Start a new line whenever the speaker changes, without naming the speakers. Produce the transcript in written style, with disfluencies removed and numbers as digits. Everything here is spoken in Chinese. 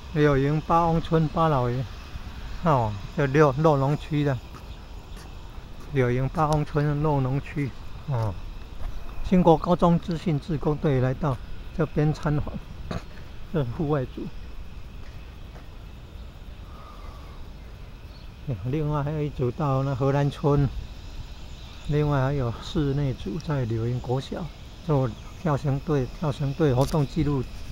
柳营八翁村八老爷，哦，这肉农区的柳营八翁村肉农区，哦，兴国高中资讯志工队来到这边参访，这是户外组。另外还有一组到那荷兰村，另外还有室内组在柳营国小做跳绳队活动记录